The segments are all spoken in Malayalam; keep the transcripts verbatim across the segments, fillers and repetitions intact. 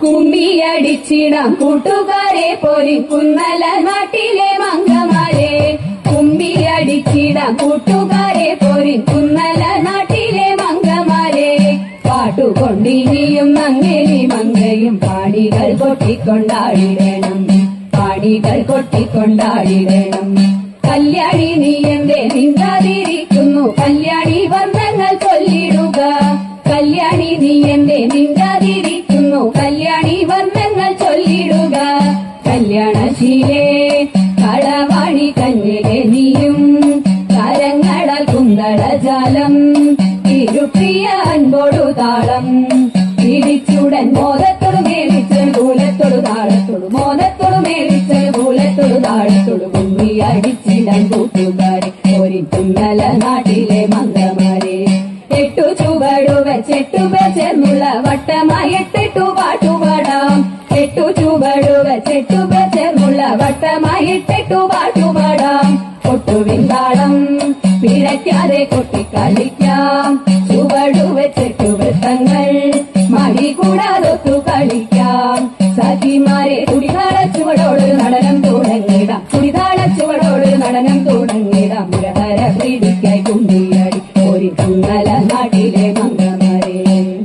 കുമ്മിയടിച്ചിടാം കൂട്ടുകാരെ പോരി കുന്നല നാട്ടിലെ മംഗമാരെ. കുമ്മിയടിച്ചിടാം കൂട്ടുകാരെ പോരി കുന്നല നാട്ടിലെ മംഗമാരെ. പാട്ടുകൊണ്ടിനിയും മങ്ങേലി മങ്കയും പാടികൾ കൊട്ടിക്കൊണ്ടാടിടണം, പാടികൾ കൊട്ടിക്കൊണ്ടാടിടണം. കല്യാണി നീ എന്റെ നിന്താതിരിക്കുന്നു, കല്യാണി വർണ്ണങ്ങൾ ചൊല്ലിടുക. കല്യാണി നീ എന്റെ നിന്താതിരിക്കുന്നു, കല്യാണി വർണ്ണങ്ങൾ ചൊല്ലിടുക. കല്യാണശീലേ കളവാണി കന്യകെ നീയും കരങ്ങളാൽ കുന്തളജാലം ഇരുപ്രിയ അൻപോടു താളം. പിടിച്ചുടൻ മോദത്തോടു മേലിച്ചൊരു കൂലത്തോടു താളത്തോടു, മോദത്തോടു മേലിച്ചൊരു കൂലത്തോടു താളത്തോടു. കുമ്മി അടിച്ചിടാൻ കൂട്ടുകാരെ ഒരു കുന്നല നാട്ടിലെ മംഗമാരെ. എട്ടു ചുവടു വെച്ചെട്ടു ചേർന്നുള്ള വട്ടമായി എട്ടെട്ടു പാട്ടുപാടാം. എട്ടു ചുവടു വെച്ചെട്ടു ചേർന്നുള്ള വട്ടമായി എട്ടെട്ടു പാട്ടുപാടാം. കൊട്ടുവിൻ താളം പിഴയ്ക്കാതെ കൊട്ടിക്കളിക്കാം, ചുവടു വെച്ചെട്ടു വൃത്തങ്ങൾ മടി കൂടാതൊത്തു കളിക്കാം. സഖിമാരെ തുടിതാള ചുവടോട് നടനം തുടങ്ങിടാം, തുടിതാള ചുവടോട് നടനം തുടങ്ങിടാം. മുരഹര പിടിക്കായി കുമ്മിയടി ഒരു കുന്നല നാട്ടിലെ മംഗമാരെ.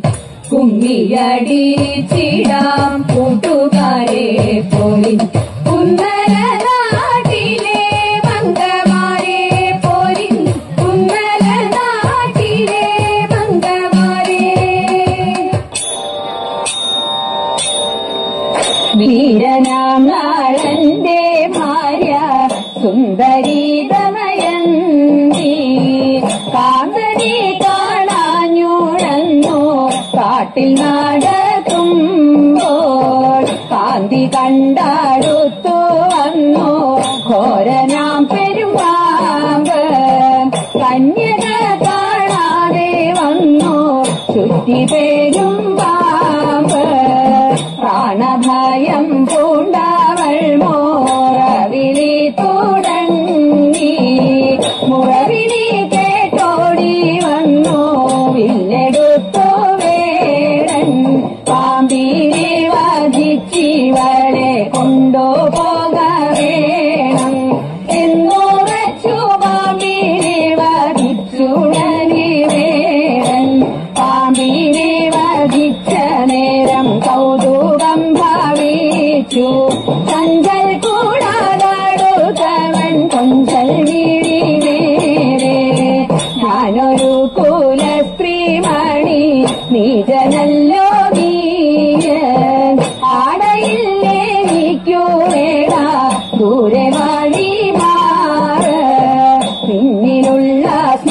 കുമ്മിയടിച്ചിടാം കൂട്ടുകാരെ പോരി കുന്നല നാട്ടിലെ മംഗമാരെ. പോരി കുന്നല നാട്ടിലെ മംഗമാരെ. വീരനാം നാളന്റെ ഭാര്യ സുന്ദരി ദമയന്തി കാന്തനെ കാണാഞ്ഞുഴന്നു കാട്ടിൽ നടത്തുമ്പോൾ കാന്തി കണ്ടടുത്തു വന്നു ഘോരനാം പെരുമ്പാമ്പ്. കന്യക കാണാതെ വന്നു ചുറ്റി പെരുമ്പാമ്പ്. പ്രാണഭയം പൂണ്ടവൾ മോറവിളി തുടങ്ങി, മുറവിളി കേട്ടോടി വന്നു വില്ലെടുത്തു വേടൻ. പാമ്പിനെ വധിച്ചിവളെ കൊണ്ടുപോക വേണം എന്നുറച്ചു പാമ്പിനെ വധിച്ചുടനെ വേടൻ. പാമ്പിനെ വധിച്ച നേരം കൗതുകം ഭാവിച്ചു, ചഞ്ചൽ കൂടാതടുത്തവൻ കൊഞ്ചൽ വീഴി നേരെ. ഞാനൊരു കുല സ്ത്രീമണി നീജനല്ലോ നീയ, ആടയില്ലേ നീക്കു വേട ദൂരെ വഴി മാറ്. പിന്നിലുള്ള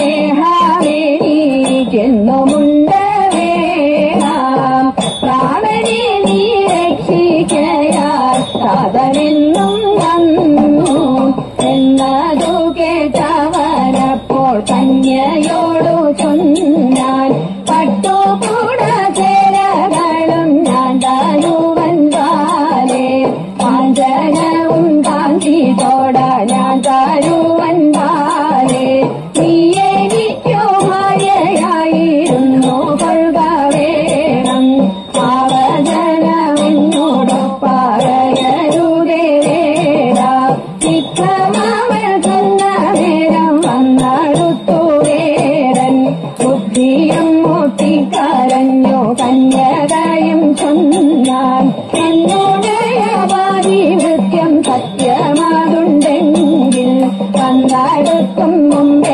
സ്നേഹമേനിക്കെന്നുമുണ്ട് വേണം, പ്രാണനെ നീ രക്ഷിക്കയാൽ സാധനെന്നും വന്നു എന്നതു കേട്ടവനപ്പോൾ കന്യയോടു ചൊന്നാൻ. പട്ടുകൂട ചേരകളും ഞാൻ തരുവൻ പാലേ, കാഞ്ചനവും കാന്തി തോട ഞാൻ തരുവൻ പാലേ. നീ എനിക്കു ഭാര്യയായിരുന്നു കൊള്ളുക വേണം, ആവചനമെന്നോടു പറയരുതേ വേട. വിക്രമവൾ ചെന്ന നേരം വന്നടുത്തു വേടൻ. ബുദ്ധിയും മുട്ടിക്കരഞ്ഞു കന്യകയും ചൊന്നാൻ. എന്നോടയ പാതിവൃത്യം സത്യമാതുണ്ടെങ്കിൽ വന്നടുത്തും മുമ്പേ